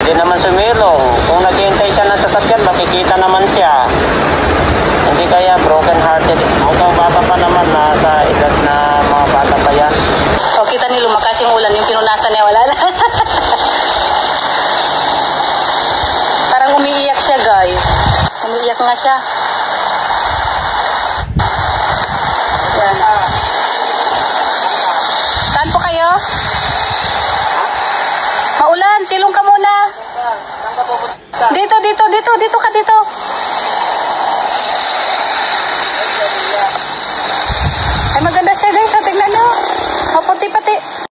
Pwede naman sumilong. Kung naghihintay siya ng sasakyan, makikita naman siya. Hindi kaya broken hearted. Mukhang bata pa naman, nasa edad na mga bata pa yan. O, kita ni lumakas yung ulan, yung pinunasan niya, wala na. Parang umiiyak siya, guys. Umiiyak nga siya. Yan. Saan po kayo? Maulan, silong ka muna. Dito ka dito. Ay, maganda siya, guys. So, tignan nyo. O, puti pati.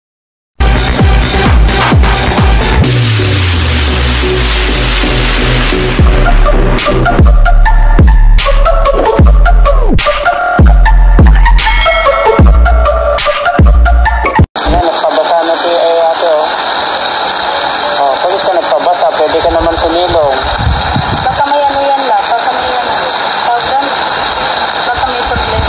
Pwede ka naman sumilong. Baka may ano yan lang. Baka may ano. Tawag doon. Baka may problema.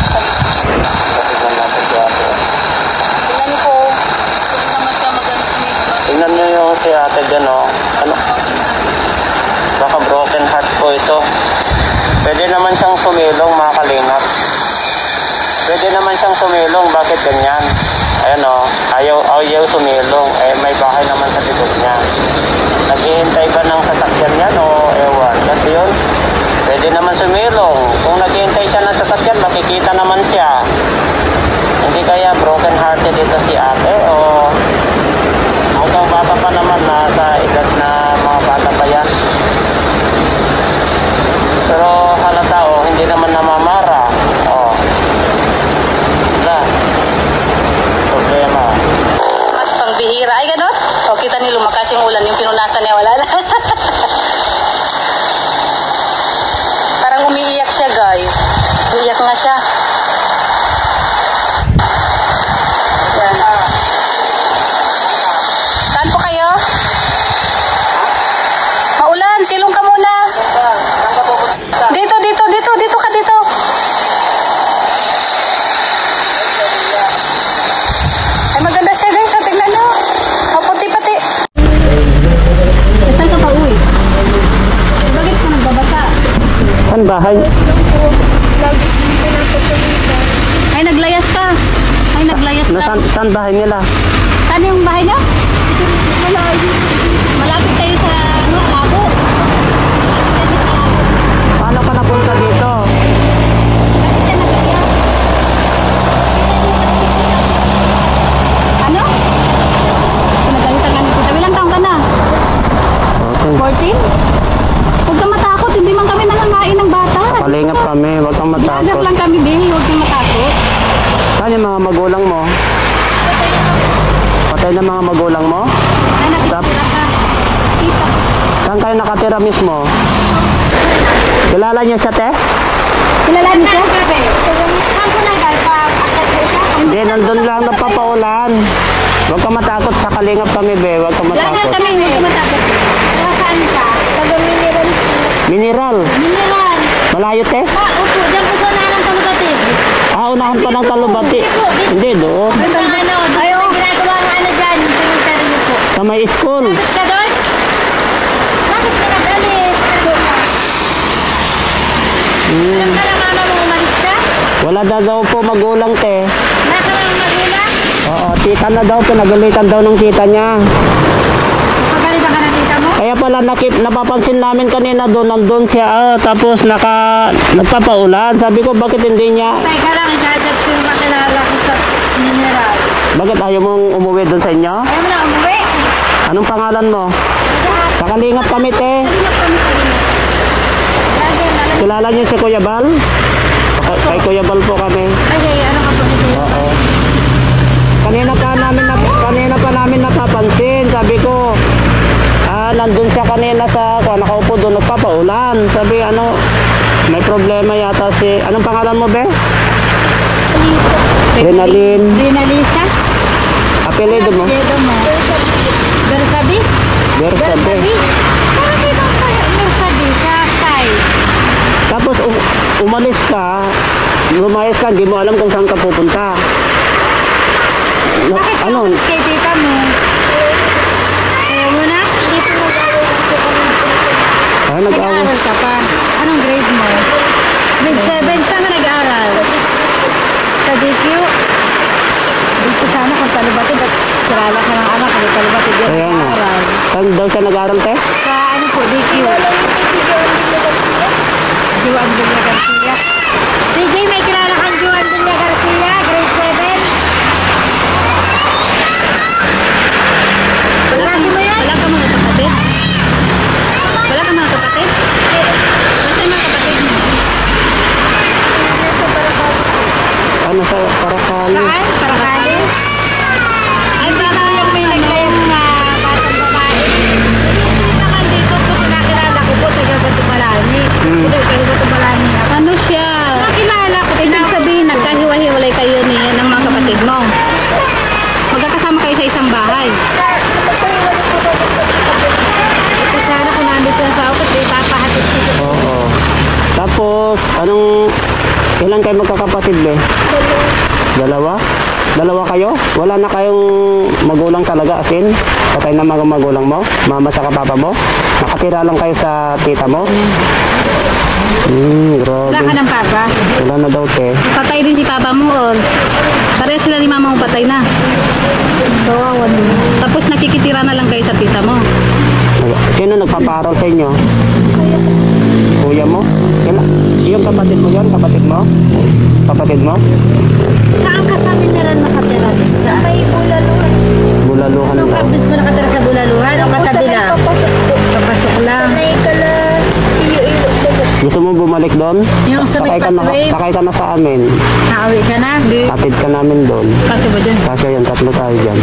Tingnan niyo po. Pwede naman siya maganda sumilong. Tingnan niyo yung si ate dyan, oh. Ano? Baka broken heart po ito. Pwede naman siyang sumilong, mga kalingap. Pwede naman siyang sumilong. Bakit ganyan? Ayan, oh. Ayaw sumilong. Eh, may bahay naman sa likod niya. Naghihintay ba ng sasakyan yan o ewan? Kasi yun, pwede naman sumilong. Kung naghihintay siya ng sasakyan, makikita naman siya. Hindi kaya broken hearted ito si ate o mukhang bata pa naman, nasa edad na mga bata pa yan. Pero halata o, hindi naman namamara. O. Wala. Problema. Mas pangbihira. Ay, ganun? O, kita ni lumakas yung ulan, yung pinunasan niya, wala na. Parang umiiyak siya, guys. Umiiyak nga siya. Yan. Saan po kayo? Maulan, silong ka muna. Dito ka dito. Ay, maganda siya, guys. So, tignan nyo. O, puti pati. Saan ka pa uwi? Bakit ka nagbabasa? Saan bahay? Ay, naglayas ka. Saan bahay nila? Saan yung bahay nyo? Malapit kayo sa Labo. Paano ka napunta dito? Ano? Pinagalitan ka nito. Ilang taong ka na? 14? Huwag kang matakot. Hindi man kami nangangain ng bata. Kalingap kami, huwag kang matakot. Vlogger lang kami, Bill. Huwag kang matakot. Saan yung mga magulang mo? Patay na mga magulang mo? Ay, nakikita ka. Kita. Saan kayo nakatira mismo? Kilala niyo siya, te? Kilala niyo siya? Hindi, nandun lang napapaulan. Huwag kang matakot, sa kalingap kami, be. Huwag kang Lahat matakot. kami, huwag kang matakot. Saan ka? Taga Mineral. Mineral. Malayo, te? Upo, dyan po sa unahan ng Talubati. Unahan pa ng Talubati. Hindi, doon. Ayaw, ginagawa nga ano dyan, cemetery po. Sa may school. Bakit ka doon? Bakit ka nag-alis? Alam ka na mama mo umalis ka? Wala daw po magulang, te. Nasa lang magulang? Oo, tita na daw, pinagalitan daw ng tita niya. Pagalitan ka na tita mo? Kaya pala napapansin namin kanina doon, nandun siya, tapos nagpapaulan. Sabi ko, bakit hindi niya? Teka lang, i-chat ko yung makilala ko sa mineral. Bakit ayaw mong umuwi doon sa inyo? Ayaw mo na umuwi? Anong pangalan mo? Sa Kalingap kami, te. Kilala niyo si Kuya Bal? Kay Kuya Bal po kami. Ay, ano ka po nito? Oo. Kanina pa namin napapansin. Sabi ko, nandun siya kanina nakaupo doon, nagpapaulan. Sabi, may problema yata anong pangalan mo, be? Renalisa? Apelido mo? Bersabi? Bersabi. Parang dito tayo, Bersabi, sa side. Tapos umalis ka, lumayas ka, hindi mo alam kung saan ka pupunta. Bakit ka umalis kay tita mo? Ayaw mo na? Dito mo gawin. Ah, nag-aaral. Nag-aaral ka pa. Anong grade mo? Grade 7, saan ka nag-aaral? Sa DQ? Gusto sana kung talubatid at kilala ka ng anak kung talubatid yan Kaya nga. nag-aaral. Saan daw siya nag-aaral, te? Sa ano po, DQ? Juan Villa Garcia. CJ, may kilala kang Juan Villa Garcia, grade 7? Klase mo yan? Wala ka mga kapatid? Wala ka mga kapatid? Basta yung mga kapatid mo. Ano sa Paracali? Saan? Paracali? Ay, parang yung may naglayas na batang babae. Naman dito po kinakilala ko po, taga Batumalani. Ito, taga Batumalani. Ano siya? Nakilala ko. Ibig sabihin, nagkahiwa-hiwalay kayo niya ng mga kapatid mo. Magkakasama kayo sa isang bahay. Ito sana kung nandito na sa ako, ipapahatid ko. Oo. Tapos, ilan kayo magkakapatid, be? Dalawa? Dalawa kayo? Wala na kayong magulang talaga, asin? Patay na mga magulang mo? Mama sa papa mo? Nakatira lang kayo sa tita mo? Grabe. Wala ka ng papa? Wala na daw, te. Patay din si papa mo or pareha sila ni mama mo patay na. Kawawa naman. Tapos nakikitira na lang kayo sa tita mo. Sino nagpaparal sa inyo? Kuya mo? Yung kapatid mo yun? Kapatid mo? Kapatid mo? Saan ka sa mineral nakatira? Sa may Bulaluhan. Bulaluhan Anong daw. campus mo nakatira sa Bulaluhan? O katabi lang? Papasok lang. Gusto mo bumalik doon? Yung sa may pathway. Sakay ka na sa amin. Nakauwi ka na? Hindi. Atid ka namin doon. Kasi ba dyan? Kasi yun, tatlo tayo dyan.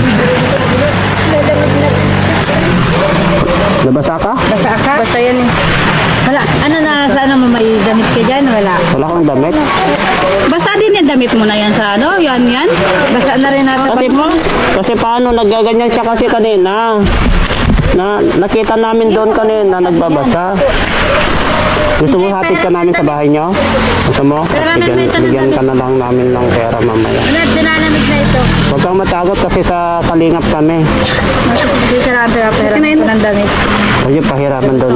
Nabasa ka? Basa ka? Basa yan eh. Wala. Ano na, sana mo may damit ka dyan? Wala. Wala kang damit? Basa din yung damit mo na yan sa ano? Yan. Basa na rin natin. Kasi paano, nagaganyan siya kasi kanina. Nakita namin doon kanina, nagbabasa. Gusto mo hatid ka namin sa bahay nyo? Gusto mo? Bigyan ka na lang namin ng pera mamaya. Ano, dinanamig na ito. Huwag kang matakot kasi sa kalingap kami. Hindi ka natin pera ko ng damit. Huwag yung pahirapan doon.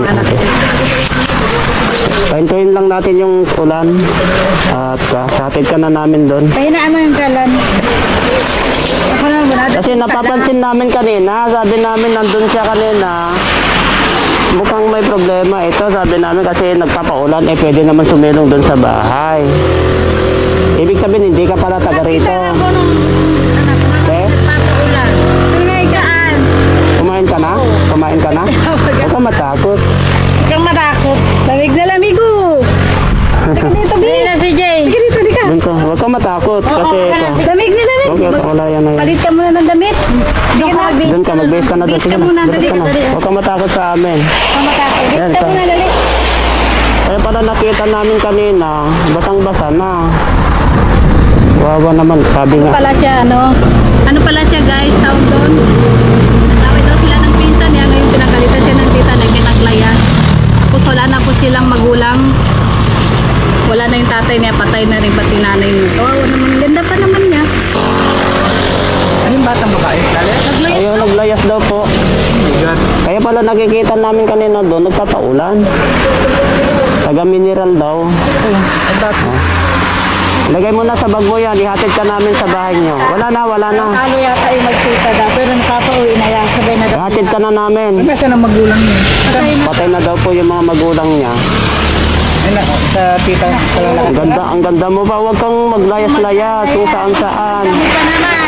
Pahintuin lang natin yung ulan. At hatid ka na namin doon. Pahinaan mo yung kalan. Ako naman ba natin? Kasi napapansin namin kanina, sabi namin nandun siya kanina. Mukhang may problema ito, sabi namin kasi nagpapaulan, pwede naman sumilong doon sa bahay. Ibig sabihin, hindi ka pala taga rito. Ako nung anak ko Eh? nagpapaulan. Tunay-kaan. Kumain ka na? Kumain ka na? Huwag ka matakot. Huwag kang matakot. Lamig na lamig ko. Dito, Bi. na si Jay. Sige dito, di ka. Doon ka, huwag ka matakot kasi ito. Lamig na lamig. Okay, wala yan na yan. Palit ka muna ng damit. Doon ka mag-base. Doon ka, mag-base ka na doon. Base Sige ka na, muna, doon dali ka ka, na. dali. Huwag ka matakot sa amin. Huwag kang matakot. Yan, Base ka ito. muna, dali. Eh, para nakita namin kanina, basang-basa na. Wawa naman, sabi nga. Pala siya, ano pala siya guys, tawag doon. Nag-away daw sila ng pinsan niya, ngayon pinagalitan siya ng tita na pinaglayas. Tapos wala na po silang magulang. Wala na yung tatay niya, patay na rin pati nanay niya. Kawawa naman, ganda pa naman niya. Ano yung batang babae? Lali? Naglayas. Ayun, naglayas daw po. Kaya pala nakikita namin kanina doon, nagpapaulan. Taga-mineral daw. Ang bata. Lagay mo na sa bag mo yan, ihatid ka namin sa bahay nyo. Wala na. Talo yata yung magkita daw, pero nakapauwi na yan, sabay na daw. Ihatid ka na namin. Nasaan ang magulang niya? Patay na. Patay na daw po yung mga magulang niya. Ayun na, sa tita. Sa lalaki. Ang ganda mo pa, huwag kang maglayas-layas kung saan-saan. Hindi pa naman.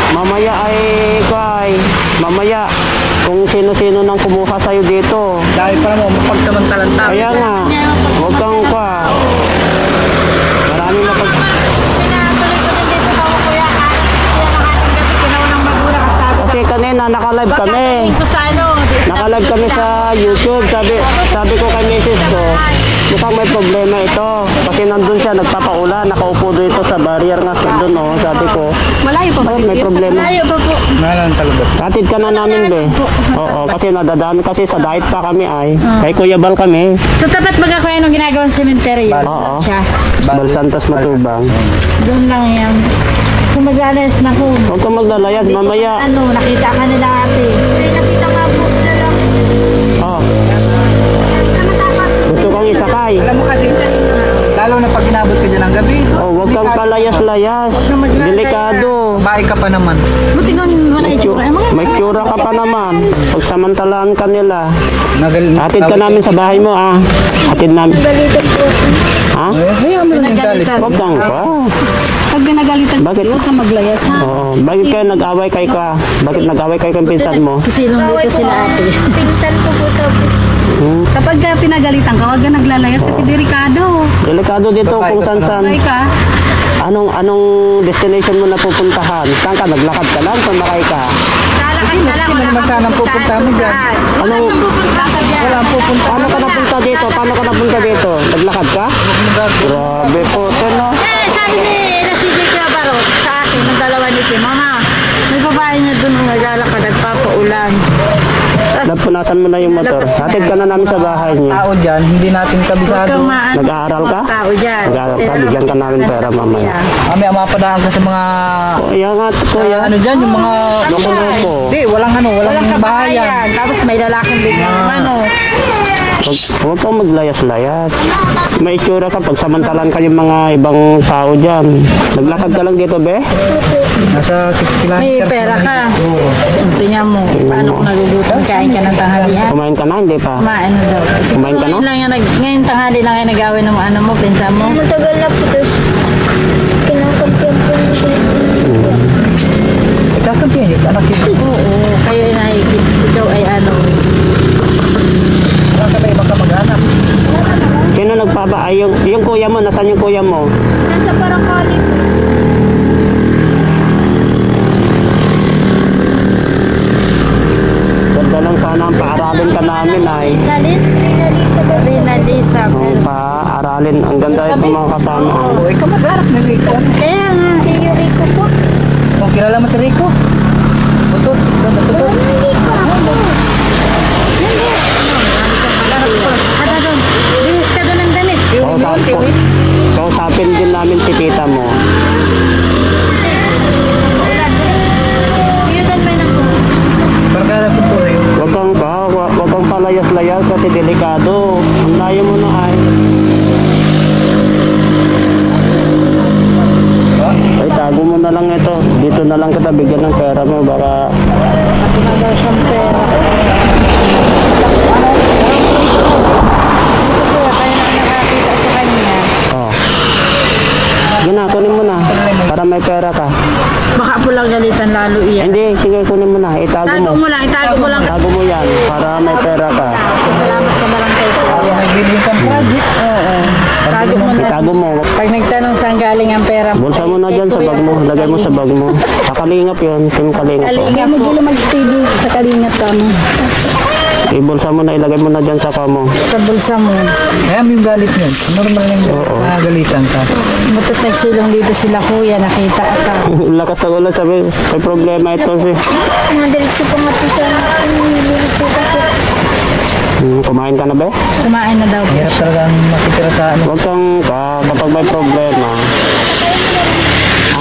Mamaya, kung sino-sino nang kumuha sa'yo dito. Dahil para mo, mapagsamantalang tao. Kaya nga, huwag kang marami na pag... Pinatuloy ko din dito ako kuya, kahit siya nakatanggap, kinaw ng magulang at sabi Kasi kanina, naka-live kami. ko sa ano, Naka-live kami sa YouTube. Sabi ko kay misis ko, mukhang may problema ito. Kasi nandun siya, nagpapaulan, nakaupo dito sa barrier nga doon, oh. Sabi ko, malayo pa ba? may problema. Malayo pa po. Mahalang talabot. Hatid ka na namin, be. Oo, kasi nadadaan kasi sa diet pa kami ay. Kay Kuya Bal kami. So tapat baga kuya nung ginagawang sementeryo? Oo. Siya. Bal Santos Matubang. Doon lang yan. Kung mag-alas na ko. Huwag kang maglalayas, mamaya. Ano, nakita ka nila ate. Nakita nga po nila lang. Oh, Tama-tama maglayas-layas. Delikado. Bahay ka pa naman. Buti nga wala itsura. May tsura ka pa naman. Pagsamantalaan ka nila. Hatid ka Nagal- namin sa bahay mo, ah. Hatid namin. Ha? Hayaan mo lang yung galit. Huwag kang pa. Pag binagalitan, Bakit? huwag ka maglayas ha. Oo. Bakit kayo nag-away kayo ka? Bakit nag-away kayo kang pinsan mo? Sisilong dito sila ate. Pinsan ko po sabi. Kapag pinagalitan ka, huwag ka naglalayas kasi delikado. Delikado dito kung saan-saan. Sakay ka. Anong destination mo na pupuntahan? Saan ka? Naglakad ka lang? Sumakay ka? Lalakad ka lang. Hindi naman sana pupunta mo dyan. Wala siyang pupunta ka dyan. Wala ang pupunta. Paano ka napunta dito? Paano ka napunta dito? Naglakad ka? Grabe po. Teno. Sabi ni Nasidi Kuya Barot sa akin, ng dalawa ni Kim, Mama, may babae niya doon naglalakad, nagpapaulan. Napunasan mo na yung motor. Hatid ka na namin sa bahay niya. Tao dyan, hindi natin Huwag kabisado. kang maano. Nag-aaral ka? Tao dyan. Nag-aaral ka? Bigyan ka namin pera mamaya. Kami ang mapadaan ka sa mga... Kaya nga, kuya. ano dyan, yung mga... Loko-loko. Hindi, walang Walang bahayan. kabahayan. Tapos may lalaking bigyan ng ano. Huwag kang maglayas-layas. May itsura ka pag samantalan ka yung mga ibang tao dyan. Naglakad ka lang dito, be? Nasa 6 kilometers. May pera ka. Tingnan mo, paano kung nagugutom, kain ka ng tanghalian. Kumain ka na, hindi pa? Kumain na daw. Siguro Kumain ka na? ngayon lang yan, ngayon tanghali lang kayo nag-awin ng ano mo, pinsan mo. Matagal na po, tapos kinakampiyan po niya. Kakampiyan yun, anak yun. Oo, kayo ikaw ay ano. Wala ka ba ibang kamag-anak? Sino nagpapa? Ay, yung kuya mo, nasaan yung kuya mo? Nasa Paracali po. Ganda lang sana ang paaralin ka namin ay. Salin, Elizabeth. Rina Lisa. Paaralin. Ang ganda itong mga kasama. Oo, ikaw mag-anak na Rico. Kaya nga. Tiyo Rico po. Kung kilala mo si Rico? Tutot. Tutot. Ada doon. Bihis ka doon ng damit. Kausapin din namin si tita mo. Yun doon may nako. Barkada po po rin. Huwag kang palayas-layas kasi delikado. Ang layo mo na ay. Ay, tago mo na lang ito. Dito na lang kita bigyan ng pera mo. Baka Ako na daw siyang pera. Ito kuya, kayo na nakakita sa kanya. oh. Yun na, kunin mo na. Para may pera ka. Baka po lang galitan lalo iyan. Hindi, sige, kunin mo na. Itago Itago mo. mo lang, itago mo lang. Itago mo yan para may pera ka. Salamat ka na lang kay kuya. May bilhin kang project. Oo. Tago mo na. Itago mo. Pag nagtanong saan galing ang pera mo. Bulsa mo na dyan sa bag mo. Lagay mo sa bag mo. Kakalingap yun. Team kalingap po. Kalingap po. mag-TV sa kalingap kami. Ibulsa mo na, ilagay mo na dyan sa kamo. Sa bulsa mo. Kaya mo yung galit yun. Normal lang yung galitan ka. Butot nagsilong dito sila kuya, nakita ka. Lakas ng ulan, sabi, may problema ito si. Madalit ko pa nga po sa nililit po kasi. Kumain ka na ba? Kumain na daw. Hirap talaga ang makitira sa ano. Huwag kang, kapag may problema. Ha?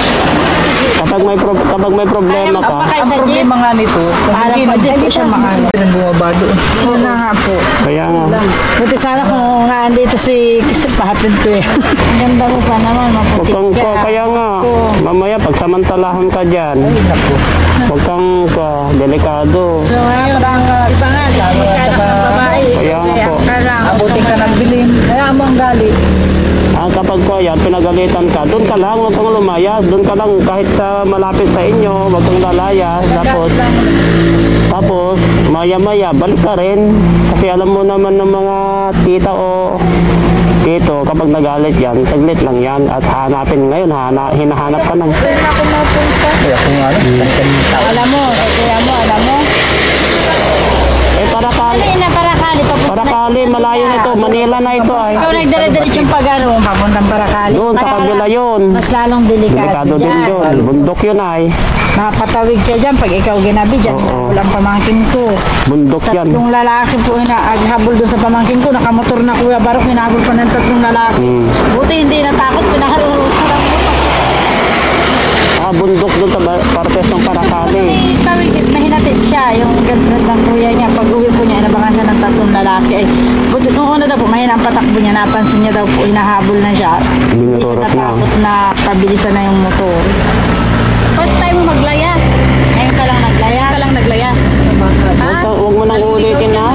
Kapag may problema ka, Kapag Ang sa jeep, problema nga nito, kung alam hindi ko din po siya makano. nang bumaba doon. Yun na nga po. kaya nga. Buti sana kung nga andito kasi pahatid ko eh. Ang ganda mo pa naman, Huwag maputi kang, ka. kaya nga. Mamaya, pagsamantalahan ka dyan. Huwag kang, delikado. So ngayon, iba nga, magkanak ng babae. Kaya nga po. Ka lang. Abutin ka ng bilhin. Kaya mo ang galit. Kapag ko yan, pinagalitan ka, doon ka lang, huwag kang lumayas. Doon ka lang, kahit sa malapit sa inyo, huwag kang lalayas. Tapos, maya-maya, balik ka rin. Kasi alam mo naman ng mga tita o tito, kapag nagalit yan, saglit lang yan. At hanapin ngayon, hinahanap ka ng. Kaya kung ano, Alam mo, alam mo. Parakali. Hindi na Paracali. Parakali, malayo na ito. Manila na ito ay. Ikaw nagdala-diretso yung pag-ano, papuntang Paracali. Doon, sa kabila yun. Mas lalong delikado Delikado din dyan. yun. Bundok yun ay. Mapatawid ka dyan pag ikaw ginabi dyan. Oo. Walang pamangkin ko. Bundok yan. Tatlong lalaki po aghabol doon sa pamangkin ko. Nakamotor na Kuya Barok, hinabol pa ng tatlong lalaki. Buti hindi natakot, pinaharap. Bundok doon sa partes ng Parakali. May tawid, mahinatid siya. Yung girlfriend ng kuya niya, pag uwi po niya, inabangan siya ng tatlong lalaki. Ay, buti Nung una daw po, mahina ang patakbo niya. Napansin niya daw po, hinahabol na siya. Hindi siya Binurot na. natakot na pabilisan na yung motor. First time mo maglayas. Ngayon ka lang naglayas. Kaya ka lang naglayas. Huwag mo nang ulitin na.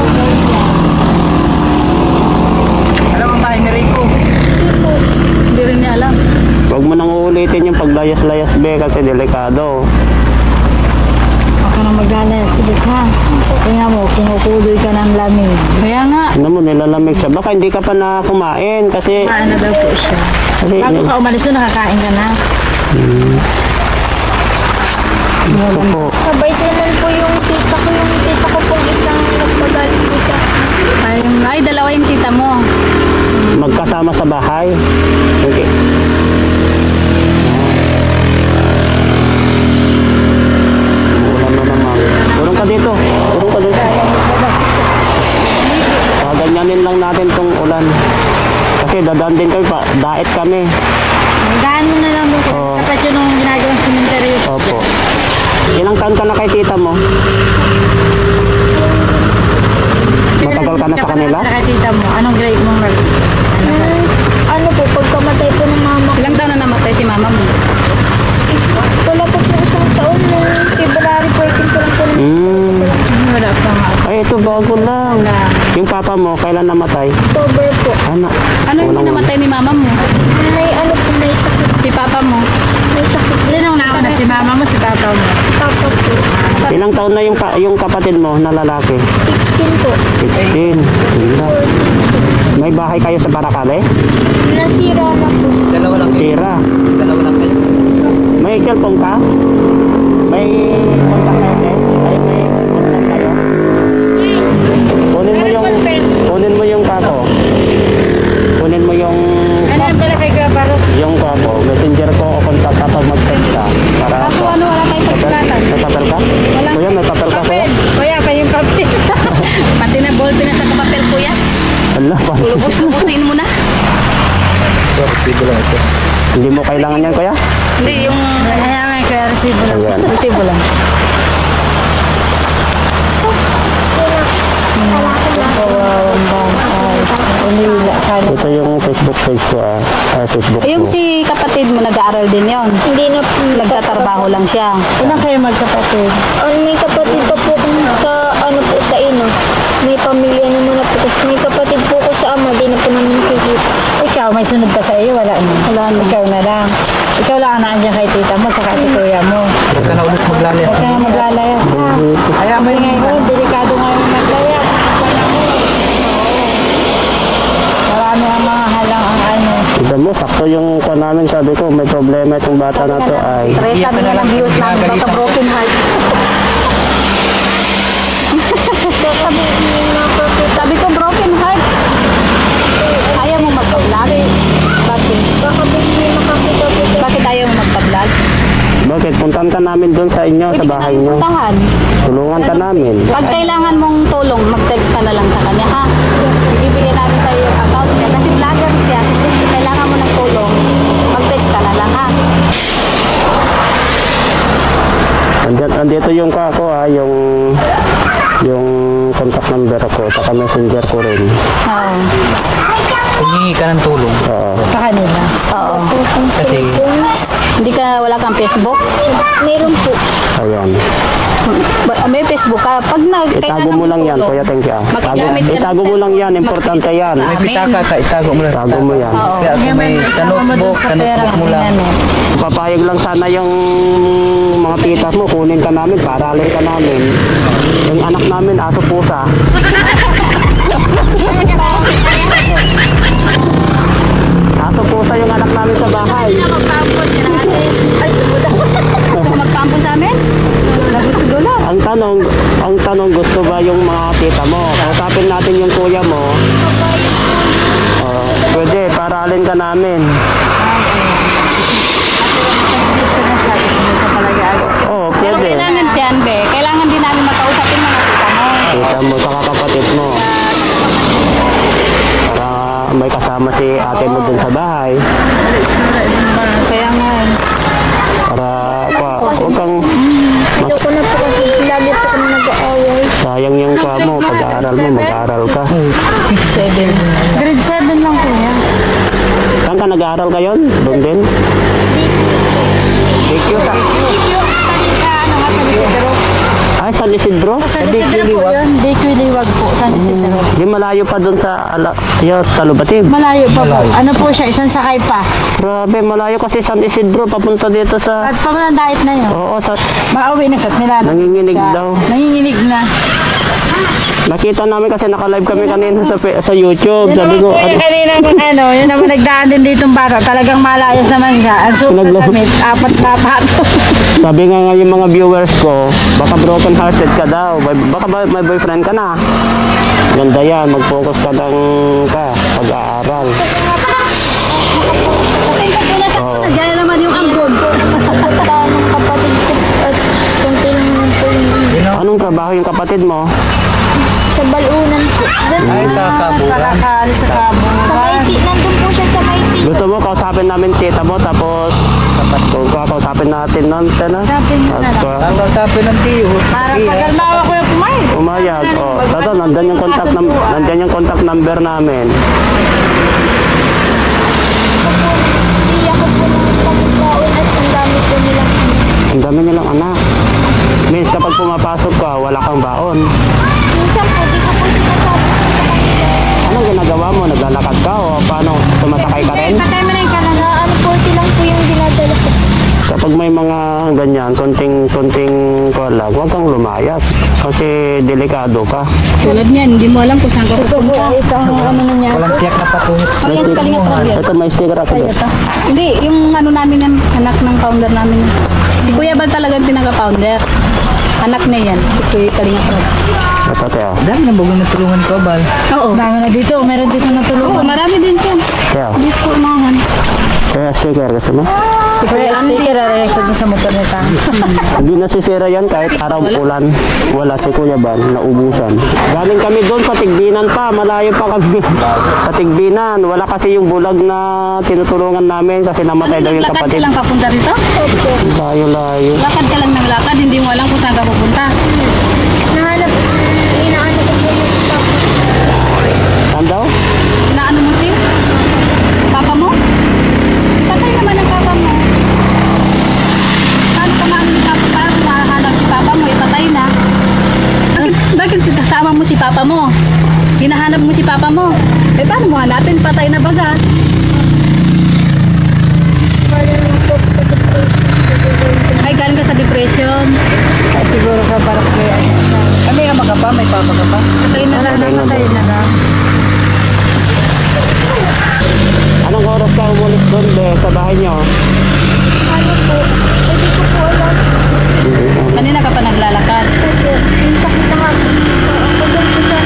Alam ang bahay ni Rico. Hindi rin niya alam. Huwag mo nang ulitin yung paglayas-layas be kasi delikado. Ako na maglalayas ulit ha. Tingnan mo, kinukuloy ka ng lamig. Kaya nga. Ano mo, nilalamig siya. Baka hindi ka pa na kumain kasi... Kumain na daw po siya. kasi Bago ka umalis doon, nakakain ka na. ito po. Mabait naman po yung tita ko. Yung tita ko po isang nagpagalit po sa Ay, dalawa yung tita mo. Magkasama sa bahay. Okay. Ulan na naman. Turun ka dito. Turun ka dito. Paganyanin lang natin tong ulan. Kasi dadaan din kami pa. Daet kami. Daan mo na lang mo. Oo. Dapat yun yung ginagawang cemetery. Opo. Ilang taon ka na kay tita mo? Matagal ka na sa kanila? Kaya tita mo, anong grade mo mag... ano po, pagkamatay po ng mama ko. Ilang taon na namatay si mama mo? Wala po po isang taon na February 14 po lang po. Wala pa nga. Ay, ito bago lang. Yung papa mo, kailan namatay? October po. Anak. Ano yung namatay ni mama mo? May ano po, may sakit. Si papa mo? May sakit. Sinong nauna? Si mama mo, si papa mo? Papa po. Ilang taon na yung kapatid mo na lalaki? 16 po. 15. Ganda. May bahay kayo sa Paracale? Nasira na po. Dalawa lang kayo. Tira. Dalawa lang kayo. May cellphone ka? May contact kayo? Ay, may contact kayo? Kunin mo yung kako. Kunin mo yung Ano yung pala kay Gabaro? kako. Messenger ko o contact kapag mag-text ka. Para Kaso ano, wala tayong pagsulatan. may papel ka? Wala. Kuya, may papel ka kuya? Kuya, pa yung papel. Pati na ballpen at saka papel, kuya. Wala pa. Lubos-lubosin mo na. Resibo lang ito. Hindi mo kailangan yan kuya? Hindi, yung Kaya nga, kaya resibo lang. Ayan. resibo lang. Kawawang bangkay. Umila ka na. Ito yung Facebook page ko Facebook Eh, yung ko. si kapatid mo nag-aaral din yon. Hindi na po. Nagtatrabaho lang siya. Ilan kayo magkapatid? May kapatid pa po kung sa ano po sa ino. May pamilya naman na po. Tapos may kapatid po ko sa ama. Di na po namin nakikita. Ikaw, may sunod pa sa iyo? Wala na. Wala na. Ikaw na lang. Ikaw lang ang nandiyan kay tita mo, saka si kuya mo. Huwag ka na ulit maglalayas. Huwag ka na maglalayas ha. Kaya Kasi ngayon, delikado nga yung maglayas. Marami ang mga halang ang ano. Tignan mo, sakto yung kuha namin. Sabi ko, may problema itong bata na to ay... Sabi nga ng viewers namin, baka broken heart. Sabi ko, broken heart. Ayaw mo magpa-vlog? Bakit? Baka po hindi makakita po. Bakit ayaw mo magpa-vlog? Bakit? Puntahan ka namin doon sa inyo, sa Pwede ka bahay namin niyo. puntahan. Tulungan ka namin. Pag kailangan mong tulong, mag-text ka na lang sa kanya, ha? Ibibigay namin sa iyo yung account niya. Kasi vlogger siya. Kung kailangan mo ng tulong, mag-text ka na lang, ha? Andito yung kako yung contact number ko, saka messenger ko rin. Oo. Humingi ka ng tulong. Oo. Sa kanila. Oo. Kasi Hindi ka, wala kang Facebook? Meron po. Ayan. May Facebook ka. Pag Itago mo lang yan, Kuya. Thank you. Magagamit ka ng Itago mo lang yan. cellphone, Importante yan. may pitaka ka, itago mo lang. Itago mo yan. Oo. Kaya kung may notebook, sa notebook mo lang. Papayag lang sana yung mga tita mo. Kunin ka namin, paralin ka namin. Yung anak namin, aso pusa. Aso pusa yung anak namin sa bahay. Gusto mo magpampo sa amin? Wala gusto gulo. Ang tanong, gusto ba yung mga tita mo? Kausapin natin yung kuya mo. Pwede, paralin ka namin. Oo, Pero pwede. kailangan dyan, be. Kailangan din namin makausapin mga tita mo. Tita mo, saka kapatid mo. Para may kasama si ate mo dun sa bahay. Kaya nga. Para, huwag kang Ayoko na po kasi lagi po kami nag-aaway. sayang yung kwa mo, pag-aaral pag-aaral mo, mag-aaral ka. 7. Grade 7 lang po yan. Saan ka nag-aaral ngayon? Doon din? DQ sa... Ay, San Isidro? San Isidro po yun. DQ Liwag po, San Isidro. Di malayo pa doon sa Talubatib. Malayo pa po. Ano po siya, isang sakay pa. Grabe, malayo kasi San Isidro papunta dito sa... At pamalandait na yun. Oo, sa... Mauwi na siya at nila. Nanginginig daw. Nanginginig na. Nakita namin kasi naka-live kami kanina sa YouTube. Sabi ko, Kaya kanina yun naman nagdaan din ditong bata. Talagang malayas naman siya. Ang super damit, 4 na pato. sabi nga yung mga viewers ko, baka broken hearted ka daw. Baka may boyfriend ka na. Ganda yan, mag-focus ka ng pag-aaral. Kasi ito po nasa Oo. Diyan naman yung anggod. Masakata ng kapatid ko at konti lang naman po yung Anong trabaho yung kapatid mo? sa balunan po. Doon Ay, sa kaburan. Nakakaalis sa sa kaburan. Mayti, nandun po siya sa Mayti. Gusto mo kausapin namin tita mo tapos kung kakausapin natin nun, tena? Usapin mo na lang. Kausapin ng tiyo. Para pagalmawa ko yung pumayag. Umayag. Oh, tato, nandyan yung contact number namin. Hindi ako po ng pagkaon at ang dami po nilang Ang dami nilang anak. Means kapag pumapasok ka, wala kang baon. minsan po, di ko po sinasabi sa kanila. Anong ginagawa mo? Naglalakad ka o paano? Sumasakay ka rin? Patay mo na yung kanan. Na ano po, lang po yung dinadala ko. Kapag may mga ganyan, konting kola, huwag kang lumayas. Kasi delikado ka. Tulad niyan, hindi mo alam kung saan ka pupunta. Ito ang ano nangyari. Walang tiyak na patungo. O yan, kalinga problem. Ito may sticker ako doon. Hindi, yung ano namin, yung anak ng founder namin. Si Kuya Bal talaga yung pinaka-founder. Anak niya yan, si Kuya Kalinga Problem. Ito, Teo. Dami na bagong natulungan ko, Bal. Oo. Dami na dito. Meron dito na Oo, tulungan. marami din yan. Teo. Hindi po unahan. Kaya sticker, gusto mo? Kaya sticker na sa motor na tayo. Hindi nasisira yan kahit araw ulan. Wala si Kuya Ban, naubusan. Galing kami doon sa Tigbinan pa, malayo pa kami. Sa Tigbinan, wala kasi yung bulag na tinutulungan namin kasi namatay daw yung Naglakad ka kapatid. lang papunta rito? Layo-layo. Lakad ka lang ng lakad, hindi mo alam kung saan ka pupunta. Nahanap, inaano ko po yung stop. Saan daw? Inaano mo si papa mo? Patay naman ang papa mo. Paano ka maano ni papa? Paano nakahanap si papa mo? Ipatay na. Bakit kasama mo si papa mo? Hinahanap mo si papa mo. Eh paano mo hanapin? Patay na baga. Wala naman po sa depression. Ay galing ka sa depression. Ay, siguro ka parang kaya. Kami nga magkapa, may papa ka pa. Patay na lang. Patay na lang. Anong oras ka umulit doon, be, sa bahay nyo? Ano po, pwede ko po alam. Kanina ka pa naglalakad. Opo, yung sakit na nga. Ako doon po sa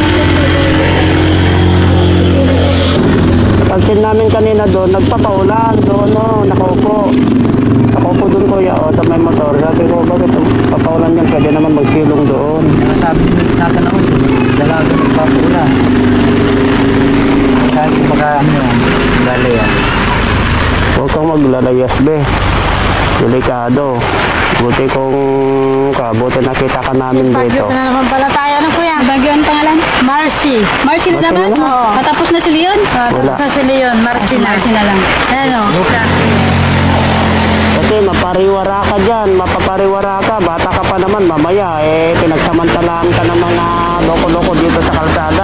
Pagsin namin kanina doon, nagpapaulan doon, no, nakaupo. Nakaupo doon, kuya, o, sa may motor. Sabi ko, bakit papaulan yan? Pwede naman magsilong doon. Sabi nyo sa natin ako, dalaga ng papula. Kahit kung baka dali yan. Huwag kang maglalayas, be. Delikado. Buti nakita ka namin Bagyo dito. pa na naman pala tayo. Ano po yan? Bagyo ang pangalan? Marcy. Marcy na Marcy naman? na lang. Oo. Patapos na si Leon? Wala. Sa si Leon, Marcy na. Marcy na lang. Ano? Kasi mapariwara ka dyan, mapapariwara ka, bata ka pa naman, mamaya, pinagsamantalaan ka ng mga loko-loko dito sa kalsada.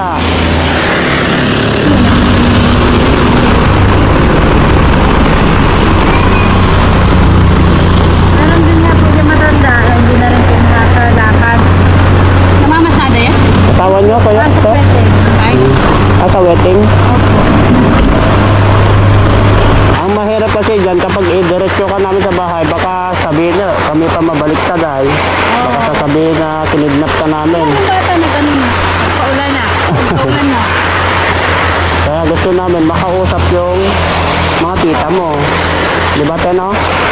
Meron din nga po yung matanda. Hindi na rin po nakakalakad. Namamasada yan? Katawan nyo, kuya? Sa Ito? pwede. Ay, Sa wedding? Ang mahirap kasi dyan, kapag diretso ka namin sa bahay, baka sabihin na, kami pa mabaliktad ay. Baka sasabihin na kinidnap ka namin. ang bata na ganun. Paulan na. Paulan na. Kaya gusto namin makausap yung mga tita mo. Di ba, Teno?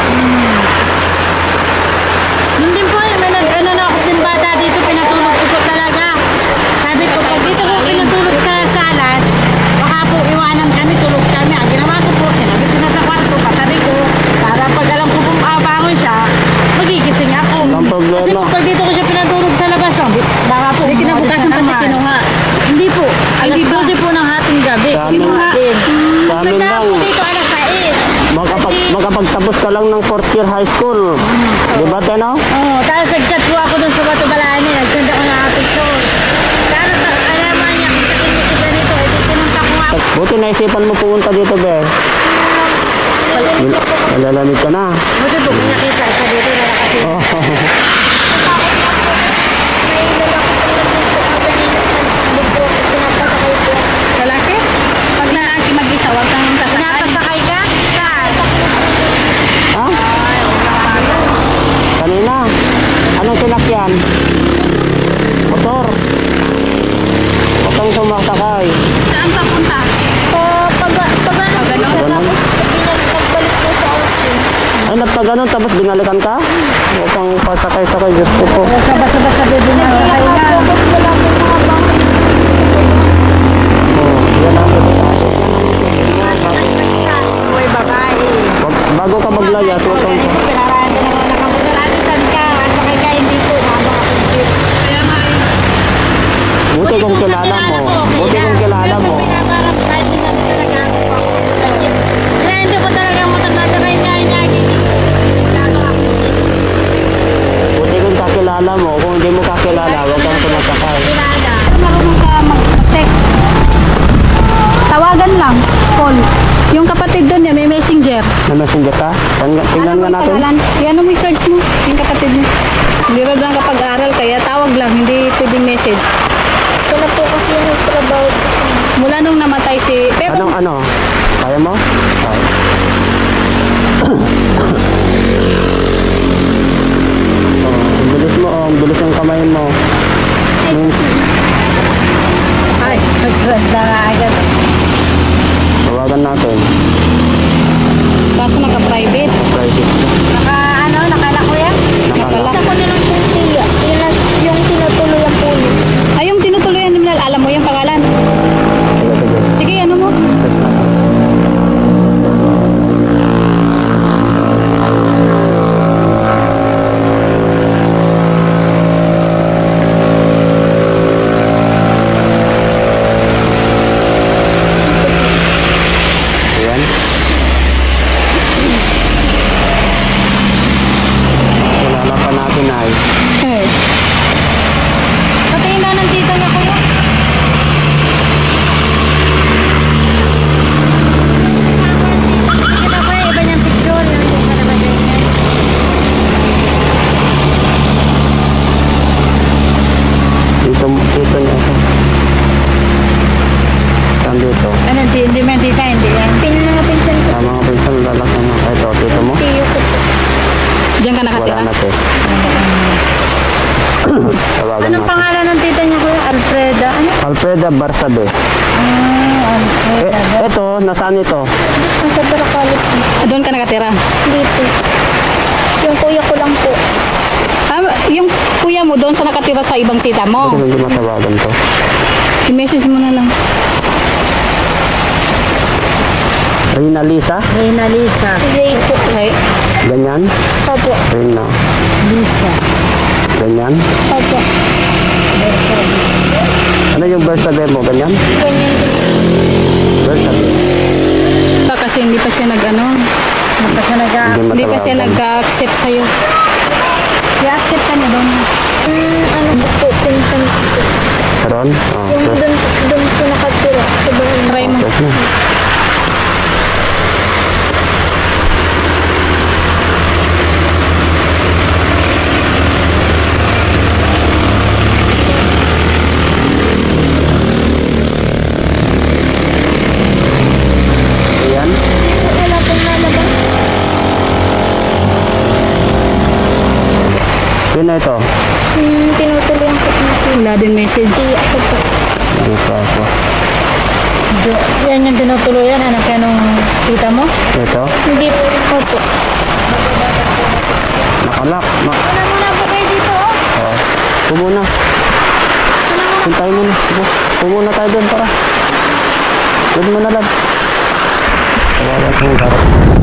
Yun din po, may nag-ano na ako din bata dito, pinatulog ko po talaga. Sabi ko, pag dito ko pinatulog sa salas, baka po iwanan kami, tulog kami. Ang ginawa ko po, sinabi ko na sa kwarto, patabi ko, para pag alam ko kung abangon siya, magigising ako. Walang problema. Kasi pag dito ko siya pinatulog sa labas, baka po, Hindi kinabukasan pa siya kinuha. kakapagtapos ka lang ng 4th year high school. Di ba, Teno? Oo, tapos nag-chat po ako dun sa Bato Balani. Nag-send ako ng picture. Alam mo niya, kung sa kinito ganito, tinunta ko nga. Buti naisipan mo pumunta dito, Be. Malalamig ka na. Buti po, may nakita siya dito na nakasita. Oh. Lalaki? Pag lalaki mag-isa, huwag kang sasakay. Napasakay ka? Saan? Ha? Kanina. Anong sinakyan? Motor. Huwag kang sumasakay. Saan papunta? Ganun. Pagbalik po sa akin. Ay, nagpaganon tapos binalikan ka? Huwag kang pasakay-sakay. Diyos ko po. Sabas-sabas sabi din na Wala kayo na. po mga bangka. Oh, yan ang Uy, babae. Bago ka maglayas, huwag kang... Ganito, pinaraan din ako nakamulat. Saan ka? Sakay ka, hindi po. Kaya nga eh. Buti kung kilala mo. Buti kung kilala mo. Pinaparap kahit hindi natin talaga ako pa. Kaya hindi ko talaga matasasakay niya. Buti kung kakilala mo. Kung hindi mo kakilala, huwag kang sumasakay. Kilala. Marunong ka mag-text. Tawagan lang. Call. Yung kapatid doon niya, may messenger. Na messenger ka? Tingnan nga natin. Yan mo search mo. Yung kapatid mo. Hindi rin lang kapag-aral, kaya tawag lang. Hindi pwedeng message. Wala po kasi yung trabaho. Mula nung namatay si... Pero Ano? Kaya mo? Kaya. Ang bilis mo, ang bilis ng kamay mo. Ay, nagtranda nga agad. Tawagan natin. kaso naka-private. Private. Nakala ko yan? Nakala. Sa ko na lang po siya. Yung tinutuloyan po niya. Ay, yung tinutuluyan ni Minal, alam mo yung pangalan? Sige, ano mo? Ayan. Kilala pa natin ay. Patingin na ng tita niya, kuya. Ito pa, iba niyang picture. Yung hindi ka naman ganyan. Dito niya ito. Saan dito? Ano, hindi man tita, hindi yan. Mga pinsan ko. Sa mga pinsan lalaki na. Ito, dito mo. Tiyo ko po. Diyan ka Wala nakatira? na ito. Tawagan Anong natin. pangalan ng tita niya, kuya? Alfreda? Ano? Alfreda Barsabe. Ito, nasaan ito? Nasa Barakalit po. Doon ka nakatira? Dito. Yung kuya ko lang po. Ah, yung kuya mo doon sa nakatira sa ibang tita mo. Ito hindi matawagan to. I-message mo na lang. Rina Lisa? Reyna Lisa. Ray po. Okay. Ganyan? Opo. Rina. Lisa. Ganyan? Opo. Ano yung Barsabe mo? Ganyan? Ganyan. Barsabe. Pa kasi hindi pa siya nag-ano. Hindi pa siya Hindi pa siya nag-accept sa'yo. I-accept ka niya doon. Ano po, pinsan ko po. Karon? Oh, Yung doon po nakatira. Sa bahay. Try mo. okay. Ayan. Wala pong lalabas. Yun na ito. Tinutuloyan ko na po. Wala din message. Tiyo ko po. Ano pa ako? Yan yung tinutuluyan. Anak ka nung tita mo? Ito? Hindi po. Opo. Nakalak. Ano muna po kayo dito, oh? Oh. Pumuna. Hintay mo na. Pumuna tayo doon para. Doon mo na lang. Tawagan ko yung karot.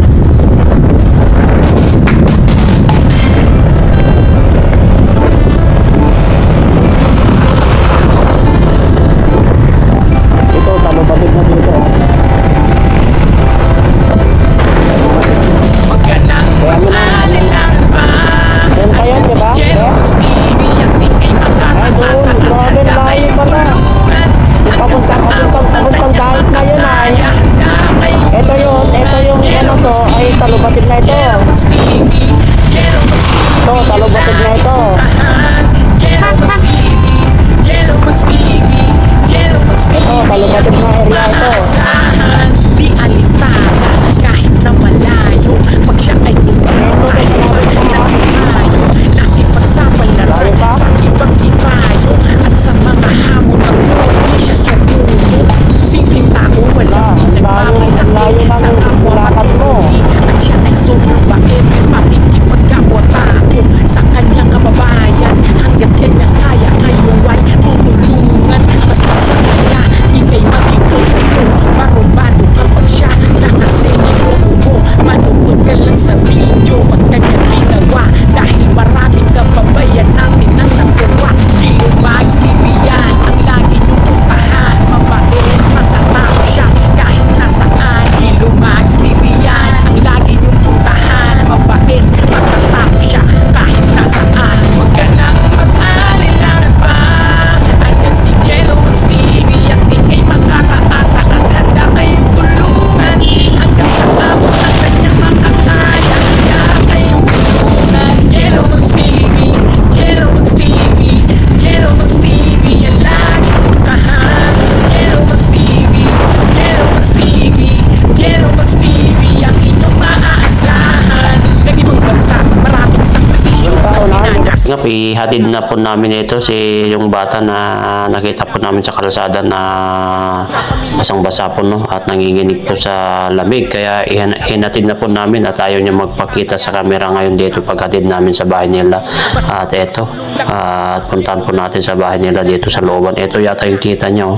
ihatid na po namin ito yung bata na nakita po namin sa kalsada na basang-basa po, no, at nanginginig po sa lamig, kaya hinatid na po namin at ayaw niya magpakita sa camera ngayon dito paghatid namin sa bahay nila. At ito, at puntahan po natin sa bahay nila dito sa looban. Ito yata yung kita niya, oh.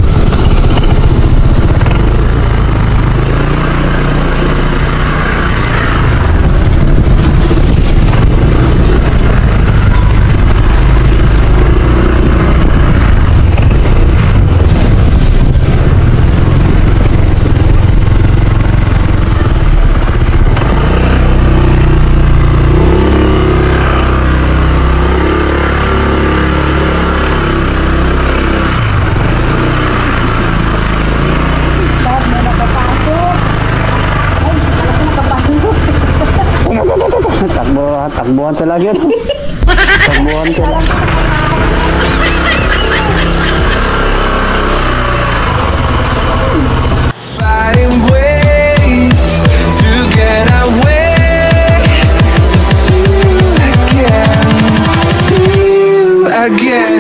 Takbuhan talaga yan. Takbuhan talaga. Fighting ways to get away, to see you again, see you again.